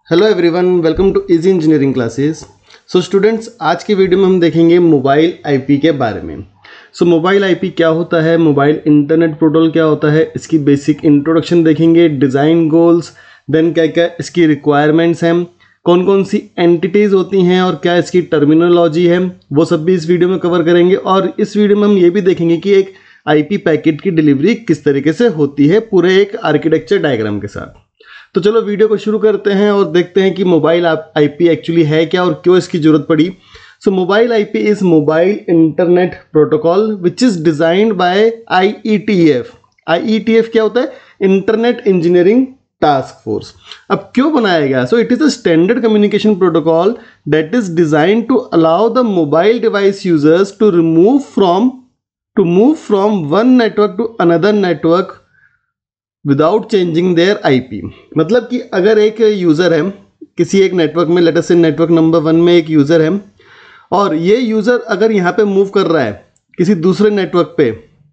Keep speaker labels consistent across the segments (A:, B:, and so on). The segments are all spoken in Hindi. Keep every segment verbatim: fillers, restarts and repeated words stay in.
A: Hello everyone, welcome to easy engineering classes. So students, आज की वीडियो में हम देखेंगे मोबाइल आईपी के बारे में। सो मोबाइल आईपी क्या होता है, मोबाइल इंटरनेट प्रोटोकॉल क्या होता है, इसकी बेसिक इंट्रोडक्शन देखेंगे, डिज़ाइन गोल्स, देन क्या क्या इसकी रिक्वायरमेंट्स हैं, कौन कौन सी एंटिटीज़ होती हैं और क्या इसकी टर्मिनोलॉजी है, वो सब भी इस वीडियो में कवर करेंगे। और इस वीडियो में हम ये भी देखेंगे कि एक आईपी पैकेट की डिलीवरी किस तरीके से होती है पूरे एक आर्किटेक्चर डायग्राम के साथ। तो चलो वीडियो को शुरू करते हैं और देखते हैं कि मोबाइल आईपी एक्चुअली है क्या और क्यों इसकी जरूरत पड़ी। So mobile IP is mobile internet protocol which is designed by IETF. IETF क्या होता है? Internet engineering task force. अब क्यों बनाया गया? So it is a standard communication protocol that is designed to allow the mobile device users to remove from to move from one network to another network without changing their IP. मतलब कि अगर एक यूज़र है किसी एक नेटवर्क में, लेट अस से नेटवर्क नंबर वन में एक यूज़र है और ये यूज़र अगर यहाँ पे मूव कर रहा है किसी दूसरे नेटवर्क पे,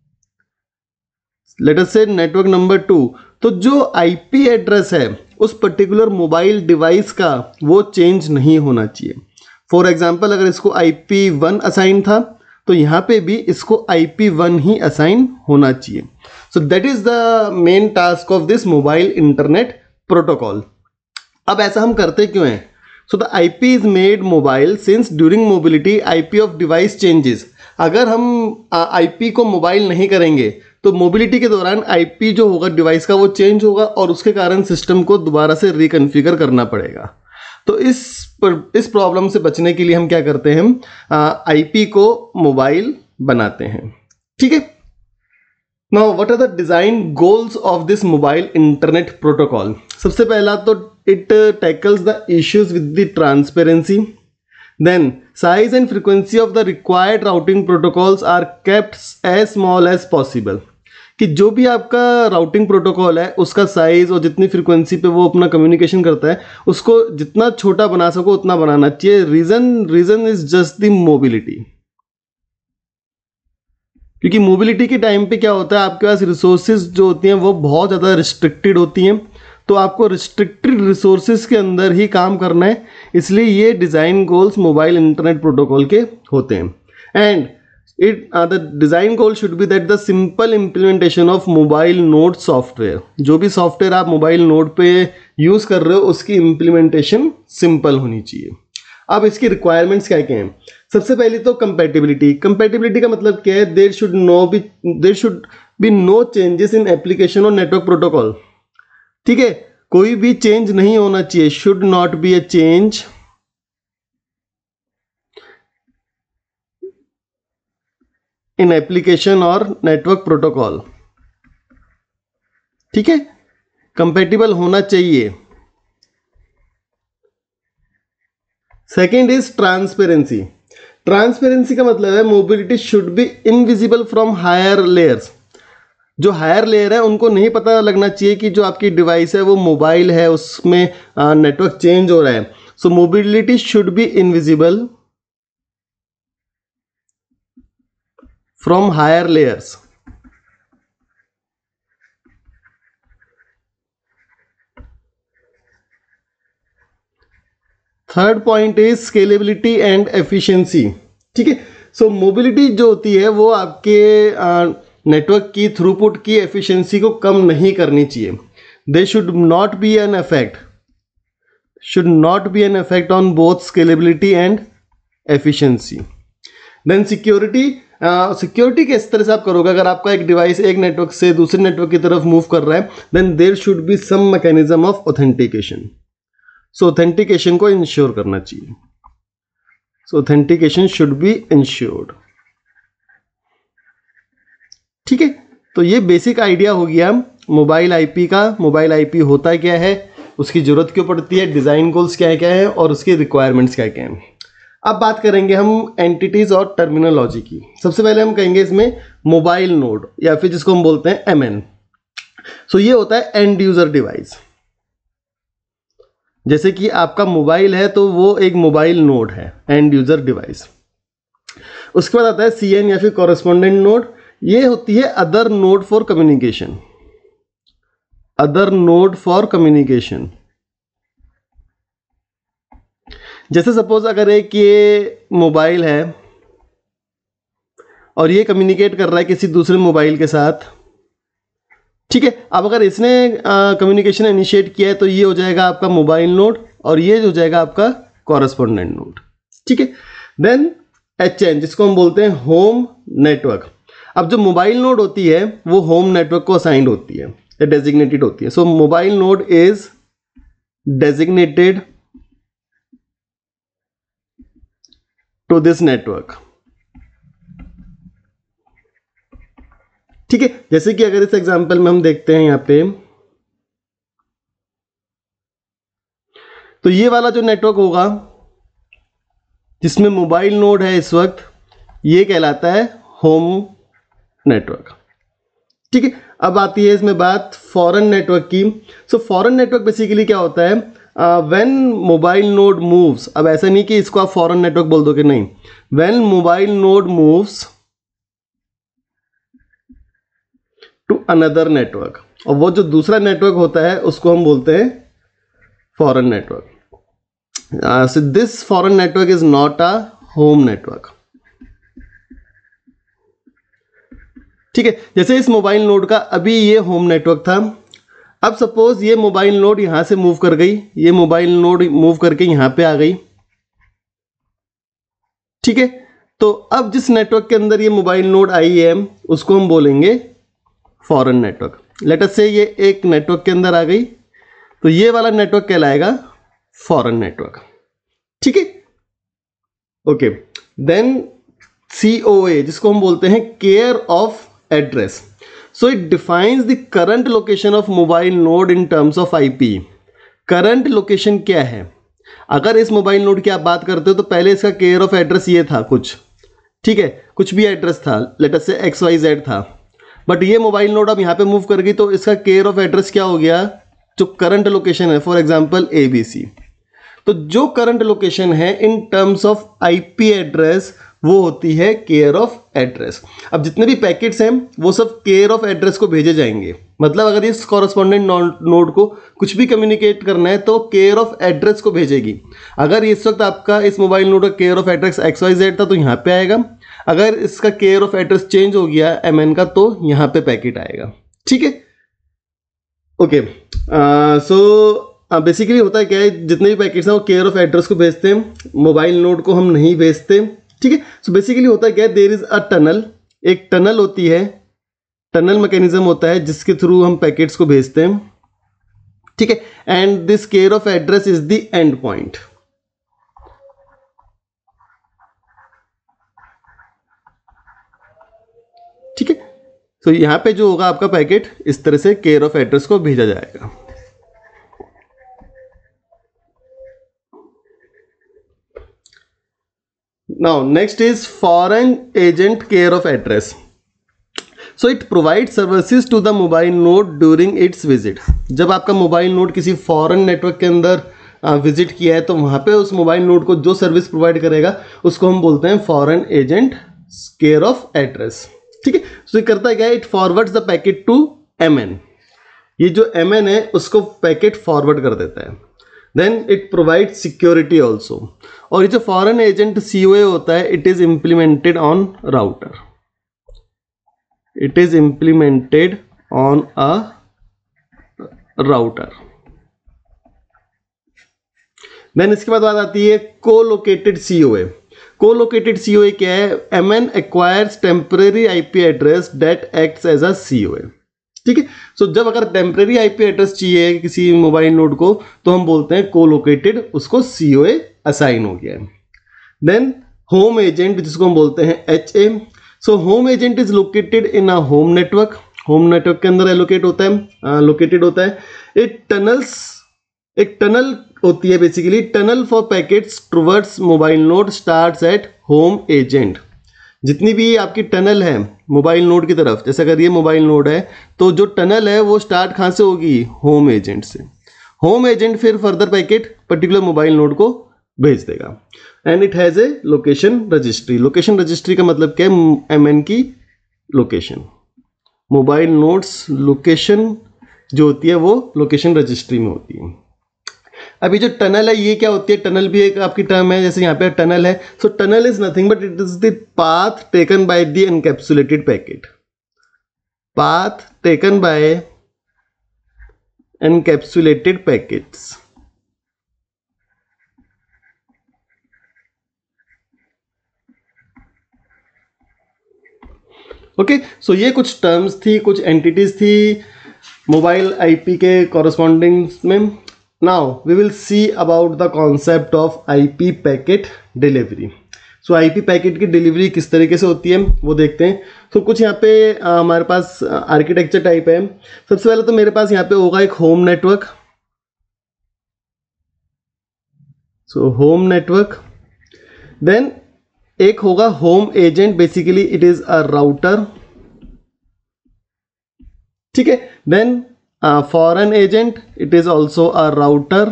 A: लेट अस से नेटवर्क नंबर टू, तो जो आईपी एड्रेस है उस पर्टिकुलर मोबाइल डिवाइस का वो चेंज नहीं होना चाहिए। फॉर एग्जाम्पल, अगर इसको आई पी वन असाइन था तो यहाँ पे भी इसको आई पी वन ही असाइन होना चाहिए। So that is the main task of this mobile internet protocol. अब ऐसा हम करते क्यों हैं? So the IP is made mobile since during mobility IP of device changes. अगर हम आईपी को मोबाइल नहीं करेंगे तो मोबिलिटी के दौरान आईपी जो होगा डिवाइस का वो चेंज होगा और उसके कारण सिस्टम को दोबारा से रिकन्फिगर करना पड़ेगा। तो इस इस प्रॉब्लम से बचने के लिए हम क्या करते हैं, आईपी को मोबाइल बनाते हैं। ठीक है। Now what are the design goals of this mobile internet protocol? सबसे पहला तो it tackles the issues with the transparency, then size and frequency of the required routing protocols are kept as small as possible. कि जो भी आपका राउटिंग प्रोटोकॉल है उसका साइज और जितनी फ्रीक्वेंसी पे वो अपना कम्युनिकेशन करता है उसको जितना छोटा बना सको उतना बनाना चाहिए। Reason reason is just the mobility. क्योंकि मोबिलिटी के टाइम पे क्या होता है, आपके पास रिसोर्सेज जो होती हैं वो बहुत ज़्यादा रिस्ट्रिक्टेड होती हैं, तो आपको रिस्ट्रिक्टेड रिसोर्सेज के अंदर ही काम करना है। इसलिए ये design goals mobile internet protocol के होते हैं। And It uh, the design goal should be that the simple implementation of mobile node software। जो भी सॉफ्टवेयर आप मोबाइल नोड पे यूज कर रहे हो उसकी इम्प्लीमेंटेशन सिंपल होनी चाहिए। अब इसकी रिक्वायरमेंट्स क्या क्या हैं? सबसे पहली तो कंपैटिबिलिटी। कंपैटिबिलिटी का मतलब क्या है? There should no be there should be no changes in application और नेटवर्क प्रोटोकॉल। ठीक है, कोई भी चेंज नहीं होना चाहिए, should not be a change in application और नेटवर्क प्रोटोकॉल। ठीक है, कंपैटिबल होना चाहिए। Second is transparency. ट्रांसपेरेंसी का मतलब है mobility should be invisible from higher layers. जो हायर लेयर है उनको नहीं पता लगना चाहिए कि जो आपकी डिवाइस है वो मोबाइल है, उसमें नेटवर्क चेंज हो रहा है। So mobility should be invisible from higher layers। Third point is scalability and efficiency. ठीक है, सो मोबिलिटी जो होती है वो आपके नेटवर्क की थ्रूपुट की एफिशिएंसी को कम नहीं करनी चाहिए। They should not be an effect should not be an effect on both scalability and efficiency. Then security. Security uh, किस तरह से आप करोगे? अगर आपका एक डिवाइस एक नेटवर्क से दूसरे नेटवर्क की तरफ मूव कर रहा है, then there should be some mechanism of authentication. So authentication को इंश्योर करना चाहिए। So authentication should be ensured. ठीक है, तो ये बेसिक आइडिया हो गया मोबाइल आईपी का। मोबाइल आईपी होता क्या है, उसकी जरूरत क्यों पड़ती है, डिजाइन गोल्स क्या क्या है और उसकी रिक्वायरमेंट्स क्या क्या है। अब बात करेंगे हम एंटिटीज और टर्मिनोलॉजी की। सबसे पहले हम कहेंगे इसमें मोबाइल नोड या फिर जिसको हम बोलते हैं एमएन। सो ये होता है एंड यूजर डिवाइस। जैसे कि आपका मोबाइल है तो वो एक मोबाइल नोड है, एंड यूजर डिवाइस। उसके बाद आता है सीएन या फिर कॉरेस्पॉन्डेंट नोड। ये होती है other node for communication. Other node for communication जैसे सपोज अगर एक ये मोबाइल है और ये कम्युनिकेट कर रहा है किसी दूसरे मोबाइल के साथ, ठीक है। अब अगर इसने कम्युनिकेशन इनिशिएट किया है तो ये हो जाएगा आपका मोबाइल नोड और ये हो जाएगा आपका कॉरेस्पॉन्डेंट नोड, ठीक है। देन एच एन जिसको हम बोलते हैं होम नेटवर्क। अब जो मोबाइल नोड होती है वो होम नेटवर्क को असाइंड होती है या डेजिग्नेटेड होती है। So mobile node is designated to this network, ठीक है। जैसे कि अगर इस एग्जांपल में हम देखते हैं यहां पे, तो ये वाला जो नेटवर्क होगा जिसमें मोबाइल नोड है इस वक्त, ये कहलाता है होम नेटवर्क, ठीक है। अब आती है इसमें बात फॉरेन नेटवर्क की। सो फॉरेन नेटवर्क बेसिकली क्या होता है, व्हेन मोबाइल नोड मूव्स, अब ऐसा नहीं कि इसको आप फॉरेन नेटवर्क बोल दोगे, नहीं, when mobile node moves to another network, और वो जो दूसरा नेटवर्क होता है उसको हम बोलते हैं foreign network. So this foreign network is not a home network, ठीक है। जैसे इस मोबाइल नोड का अभी ये होम नेटवर्क था, अब सपोज ये मोबाइल नोड यहां से मूव कर गई, ये मोबाइल नोड मूव करके यहां पे आ गई, ठीक है। तो अब जिस नेटवर्क के अंदर ये मोबाइल नोड आई है उसको हम बोलेंगे फॉरेन नेटवर्क। लेट अस से ये एक नेटवर्क के अंदर आ गई, तो ये वाला नेटवर्क कहलाएगा फॉरेन नेटवर्क, ठीक है। ओके, देन सी ओ ए जिसको हम बोलते हैं care of address. So it defines the current location of mobile node in terms of IP. Current location क्या है, अगर इस मोबाइल नोड की आप बात करते हो तो पहले इसका केयर ऑफ एड्रेस ये था कुछ, ठीक है, कुछ भी एड्रेस था, let us say X Y Z था, बट ये मोबाइल नोड अब यहाँ पे मूव कर गई तो इसका केयर ऑफ एड्रेस क्या हो गया, जो करंट लोकेशन है, for example A B C. तो जो करंट लोकेशन है in terms of IP address वो होती है केयर ऑफ एड्रेस। अब जितने भी पैकेट्स हैं वो सब केयर ऑफ एड्रेस को भेजे जाएंगे, मतलब अगर इस कॉरेस्पॉन्डेंट नोड को कुछ भी कम्युनिकेट करना है तो केयर ऑफ एड्रेस को भेजेगी। अगर इस वक्त आपका इस मोबाइल नोड का care of address X Y Z था तो यहाँ पे आएगा, अगर इसका केयर ऑफ एड्रेस चेंज हो गया एम एन का तो यहाँ पे पैकेट आएगा, ठीक है। ओके, सो बेसिकली होता है क्या है, जितने भी पैकेट्स हैं वो केयर ऑफ एड्रेस को भेजते हैं, मोबाइल नोड को हम नहीं भेजते, ठीक है। सो बेसिकली होता है क्या है, देयर इज अ टनल, एक टनल होती है, टनल मैकेनिज्म होता है जिसके थ्रू हम पैकेट्स को भेजते हैं, ठीक है। And this care of address is the end point, ठीक है। तो यहां पे जो होगा आपका पैकेट इस तरह से केयर ऑफ एड्रेस को भेजा जाएगा। Now next is foreign agent care of address. So it provides services to the mobile node during its visit. जब आपका मोबाइल नोड किसी फॉरेन नेटवर्क के अंदर विजिट किया है तो वहां पे उस मोबाइल नोड को जो सर्विस प्रोवाइड करेगा उसको हम बोलते हैं foreign agent care of address, ठीक है। सो ये करता है क्या, it forwards the packet to M N, ये जो एम एन है उसको पैकेट फॉरवर्ड कर देता है। Then it provide security also, और ये जो foreign agent C O A होता है it is implemented on router, it is implemented on a router. Then इसके बाद बात आती है कोलोकेटेड सी O A. कोलोकेटेड C O A क्या है, M N acquires temporary IP address that acts as a C O A, ठीक है। सो जब अगर टेम्परेरी आईपी एड्रेस चाहिए किसी मोबाइल नोड को तो हम बोलते हैं कोलोकेटेड, उसको सी ओ ए असाइन हो गया है। देन होम एजेंट जिसको हम बोलते हैं H A. So home agent is located in a home network, home network के अंदर एलोकेट होता है, लोकेटेड uh, होता है। इट टनल्स, एक टनल होती है basically, tunnel for packets towards mobile node starts at home agent. जितनी भी आपकी टनल है मोबाइल नोड की तरफ, जैसे अगर ये मोबाइल नोड है तो जो टनल है वो स्टार्ट कहाँ से होगी, होम एजेंट से। होम एजेंट फिर further packet particular mobile node को भेज देगा। And it has a location registry. Location registry का मतलब क्या है, एम एन की लोकेशन, मोबाइल नोड्स लोकेशन जो होती है वो लोकेशन रजिस्ट्री में होती है। अभी जो टनल है ये क्या होती है, टनल भी एक आपकी टर्म है, जैसे यहाँ पे टनल है, so tunnel is nothing but it is the path taken by the encapsulated packet, path taken by encapsulated packets. Okay, so ये कुछ टर्म्स थी, कुछ एंटिटीज थी मोबाइल आईपी के कॉरस्पॉन्डिंग में। Now we will see about the concept of IP packet delivery. So IP packet की डिलीवरी किस तरीके से होती है वो देखते हैं। तो कुछ यहाँ पे आ, हमारे पास आर्किटेक्चर टाइप है। सबसे पहले तो मेरे पास यहाँ पे होगा एक home network, so home network, then एक होगा home agent, basically it is a router, ठीक है। Then foreign agent, it is also a router,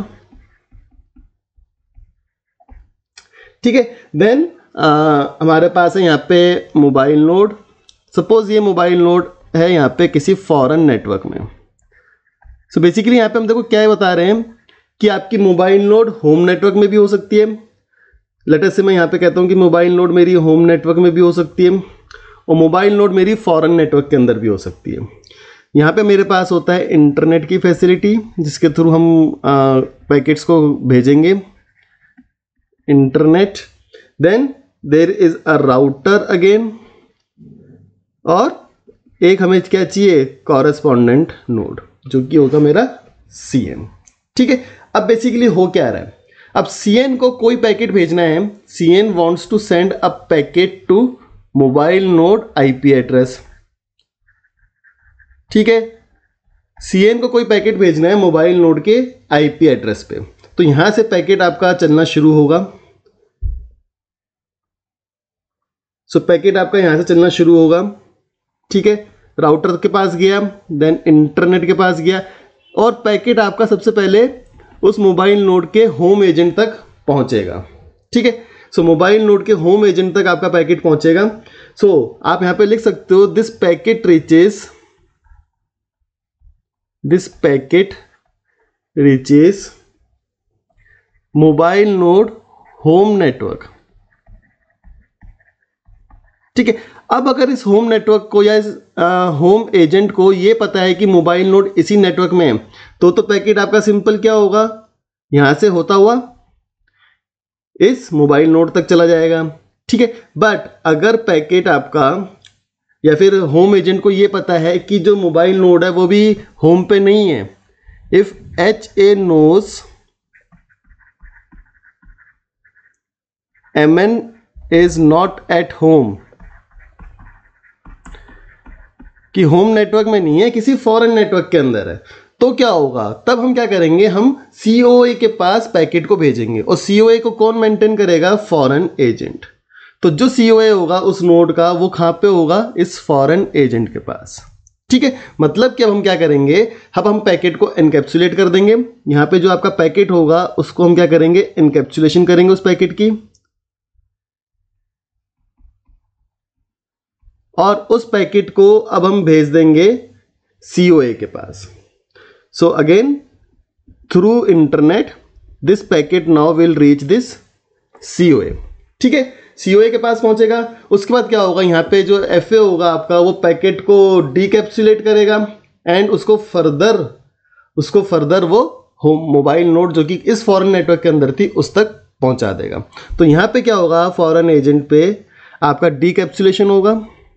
A: ठीक है। देन हमारे पास है यहाँ पे मोबाइल नोड। सपोज ये मोबाइल नोड है यहाँ पे किसी फॉरेन नेटवर्क में। सो बेसिकली यहाँ पे हम देखो क्या बता रहे हैं कि आपकी मोबाइल नोड होम नेटवर्क में भी हो सकती है। लेटर से मैं यहाँ पे कहता हूँ कि मोबाइल नोड मेरी होम नेटवर्क में भी हो सकती है और मोबाइल नोड मेरी फॉरेन नेटवर्क के अंदर भी हो सकती है। यहाँ पे मेरे पास होता है इंटरनेट की फैसिलिटी जिसके थ्रू हम पैकेट्स को भेजेंगे, internet. Then there is a router again, और एक हमें क्या चाहिए, कॉरेस्पॉन्डेंट नोड जो कि होगा मेरा सी एन, ठीक है। अब बेसिकली हो क्या रहा है, अब सी एन को कोई पैकेट भेजना है, C N wants to send a packet to mobile node IP address, ठीक है। सी एन को कोई पैकेट भेजना है मोबाइल नोड के आईपी एड्रेस पे, तो यहां से पैकेट आपका चलना शुरू होगा। सो so, पैकेट आपका यहां से चलना शुरू होगा, ठीक है। राउटर के पास गया, देन इंटरनेट के पास गया, और पैकेट आपका सबसे पहले उस मोबाइल नोड के होम एजेंट तक पहुंचेगा, ठीक है। सो मोबाइल नोड के होम एजेंट तक आपका पैकेट पहुंचेगा। सो so, आप यहां पे लिख सकते हो this packet reaches this packet reaches mobile node home network, ठीक है। अब अगर इस होम नेटवर्क को या इस होम एजेंट को ये पता है कि मोबाइल नोड इसी नेटवर्क में है, तो तो पैकेट आपका सिंपल क्या होगा, यहां से होता हुआ इस मोबाइल नोड तक चला जाएगा, ठीक है। बट अगर पैकेट आपका या फिर होम एजेंट को ये पता है कि जो मोबाइल नोड है वो भी होम पे नहीं है, if H A knows M N is not at home, कि होम नेटवर्क में नहीं है, किसी फॉरेन नेटवर्क के अंदर है, तो क्या होगा, तब हम क्या करेंगे, हम सी ओ ए के पास पैकेट को भेजेंगे, और सी ओ ए को कौन मेंटेन करेगा, फॉरेन एजेंट। तो जो सी ओ ए होगा उस नोड का, वो कहां पे होगा, इस फॉरेन एजेंट के पास, ठीक है। मतलब कि अब हम क्या करेंगे, अब हम पैकेट को एनकैप्सुलेट कर देंगे। यहां पे जो आपका पैकेट होगा उसको हम क्या करेंगे, एनकैप्सुलेशन करेंगे उस पैकेट की, और उस पैकेट को अब हम भेज देंगे सी ओ ए के पास। So again through internet this packet now will reach this C O A, ठीक है। सी ओ ए के पास पहुंचेगा, उसके बाद क्या होगा, यहाँ पे जो एफ ए होगा आपका, वो पैकेट को डीकैप्सुलेट करेगा एंड उसको फर्दर उसको फर्दर वो होम मोबाइल नोड जो कि इस फॉरेन नेटवर्क के अंदर थी उस तक पहुंचा देगा। तो यहाँ पे क्या होगा, फॉरेन एजेंट पे आपका डीकैप्सुलेशन होगा,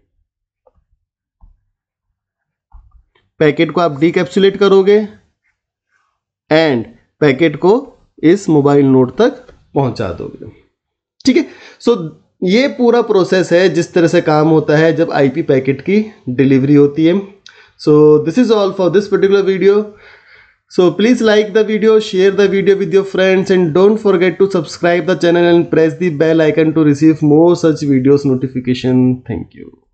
A: पैकेट को आप डीकैप्सुलेट करोगे एंड पैकेट को इस मोबाइल नोड तक पहुंचा दोगे, ठीक है। सो so, ये पूरा प्रोसेस है जिस तरह से काम होता है जब आईपी पैकेट की डिलीवरी होती है। So this is all for this particular video. So please like the video, share the video with your friends, and don't forget to subscribe the channel and press the bell icon to receive more such videos notification. Thank you.